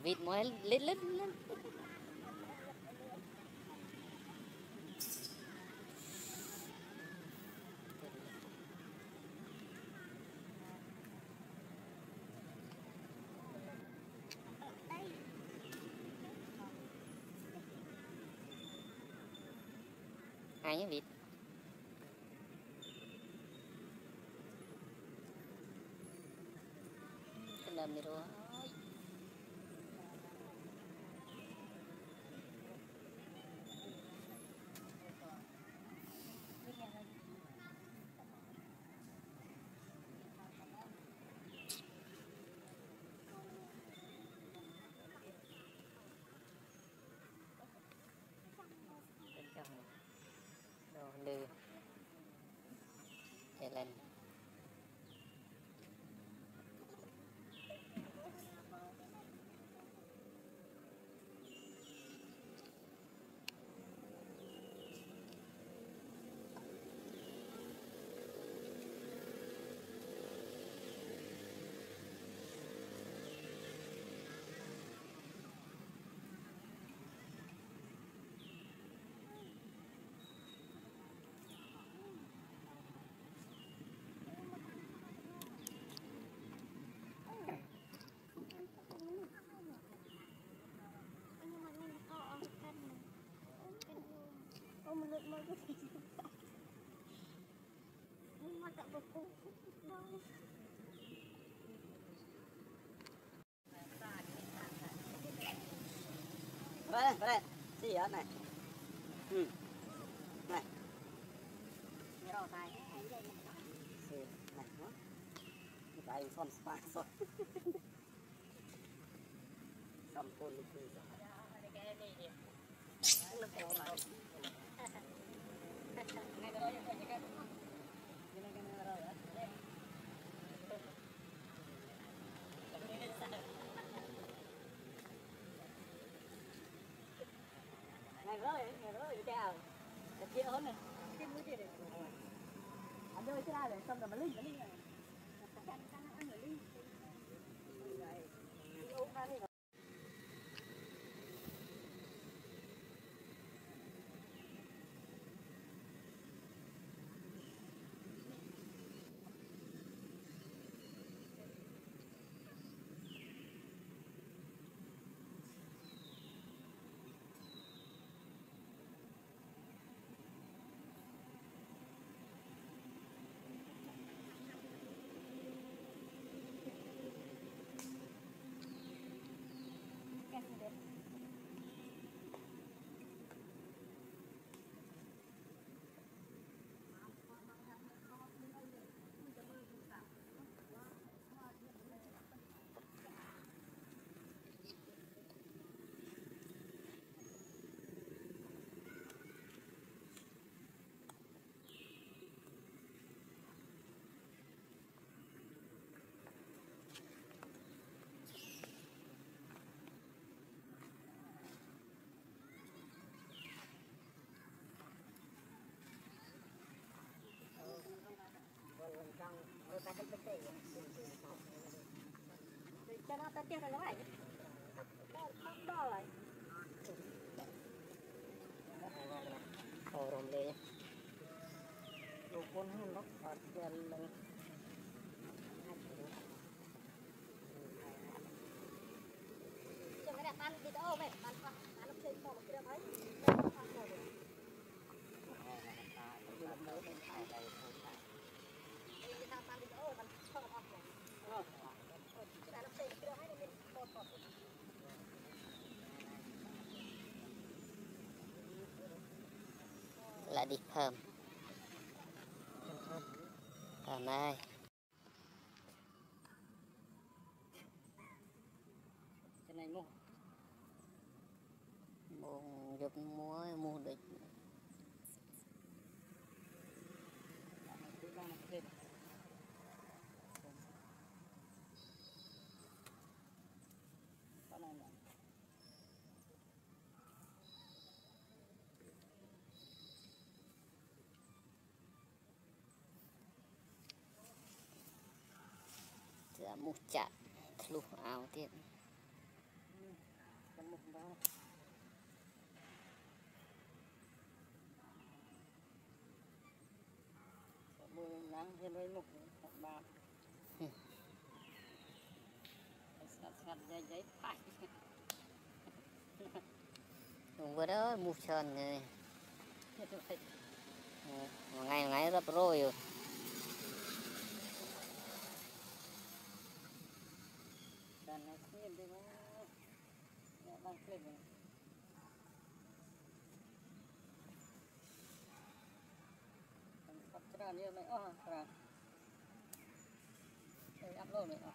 vịt mới lít lít lắm. Hai cái vịt. Cái lơm này rồi. Bên trong đồ lư để lên. Đây, gì vậy này? Này. Rau tai này nó. Cái son spa son. Xong con đi rồi. Cái này đi. Nó kéo lại. Này đó cái cái rồi đó. Ngày rồi chào. Cái kia hơn này. Cái mũi kia này. Anh đưa cái ra để xong rồi mà linh này. Ăn người linh. Cho nó tới rồi nó lại đo lại rồng lên đồ con hơn nó phạt tiền lần cái đẹp ăn thì đâu mẹ ăn nó chơi một cái đấy là đi thơm này cái này mua giúp mua được một chặt lục áo tiền Con mục đó. Mùi nắng trên với mục bạc. Sạt giấy phải. Vừa đó mua sơn này. Ngày ngày rất rồi. Dan này xem đi mà. Đang clip này. Bắt ra như này. Ra. Đây upload này.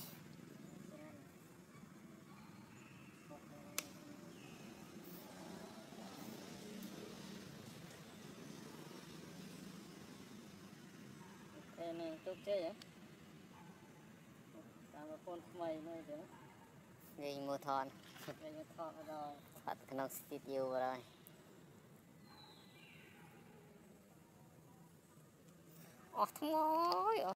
Đây này tốt chơi hả? Làm một con mày này thế. Đây mua thon. Đây một thon rồi. Phát cái nông studio rồi. Thằng ơi.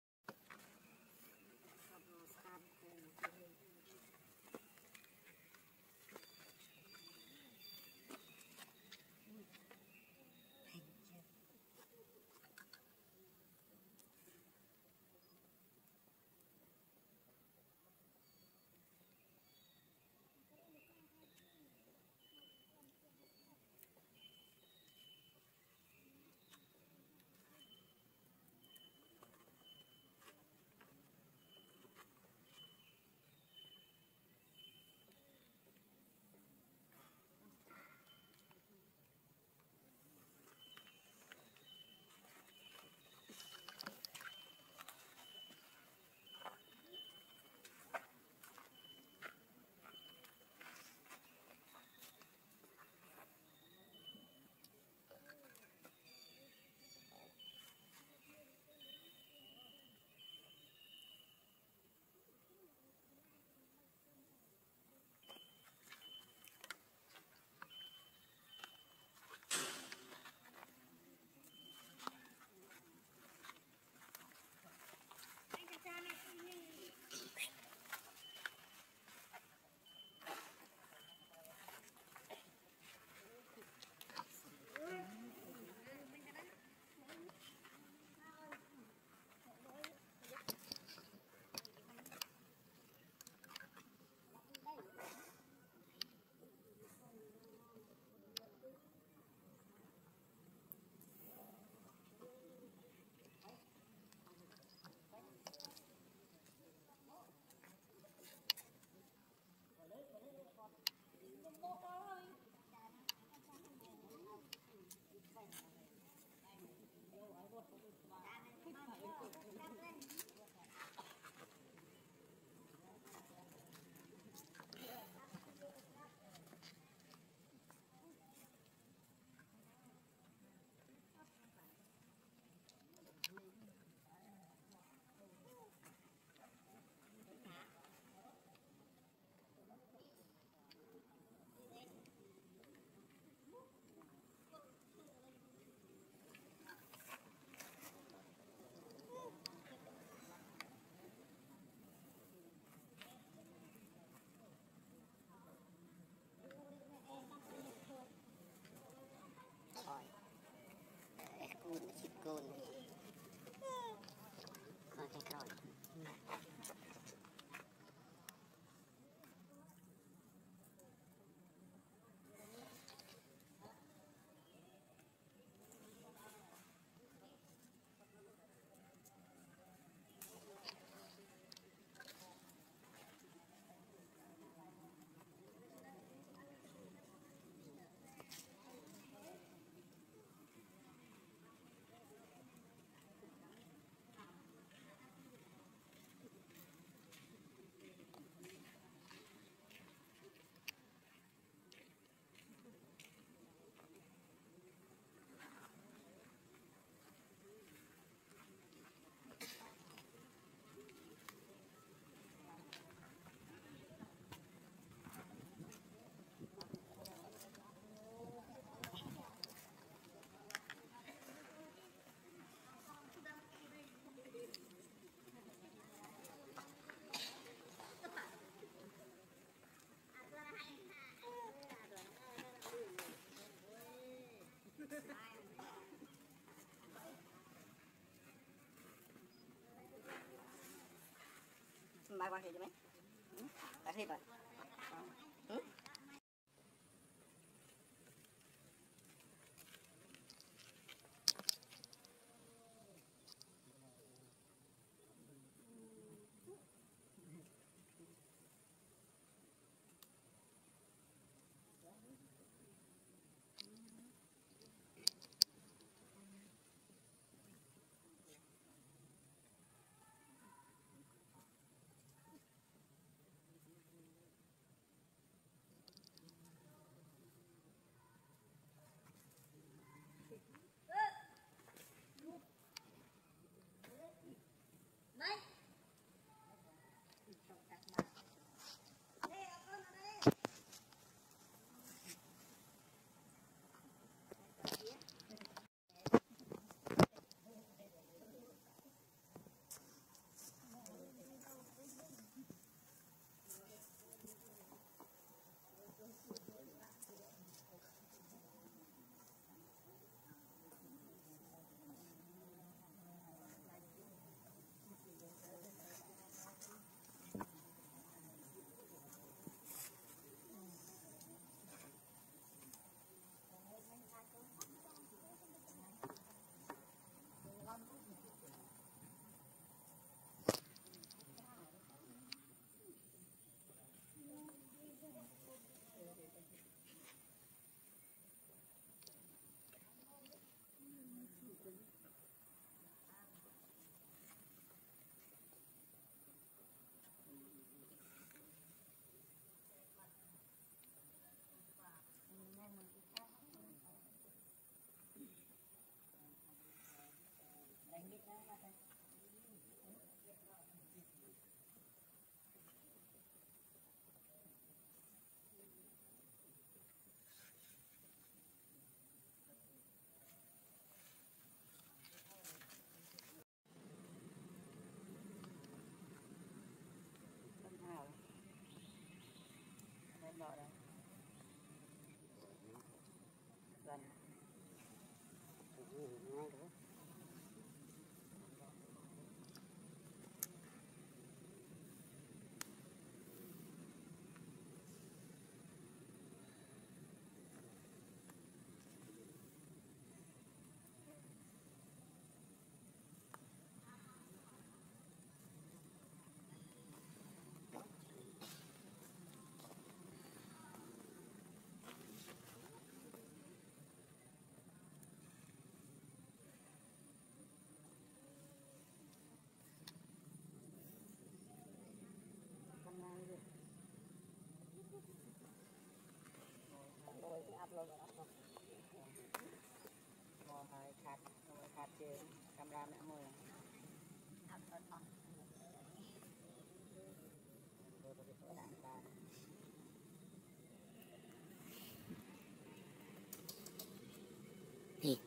qua thì cho mấy. Tại thêm rồi. Camera mẹ mồi. Đi.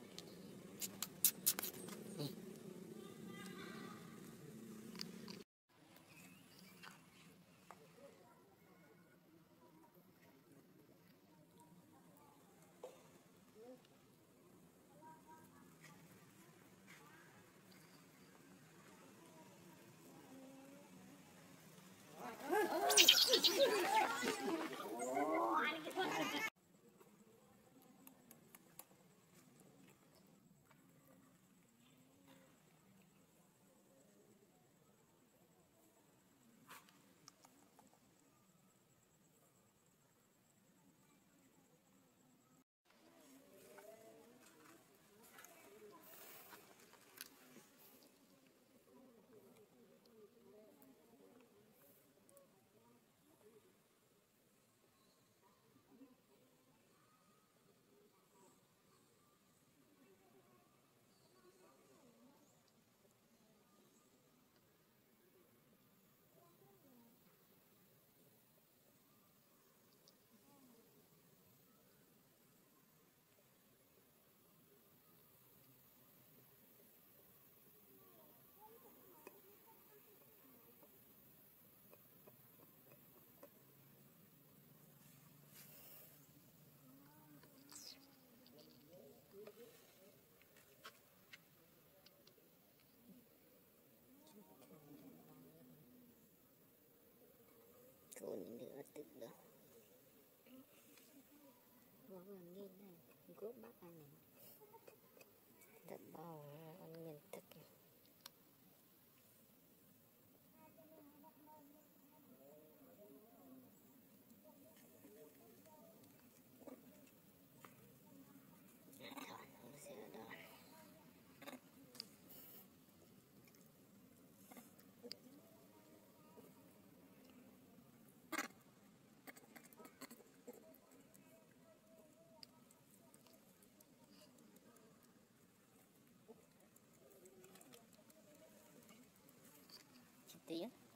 tự được nó vừa nghe này gốc bác anh này thật bầu nhìn thật tiếng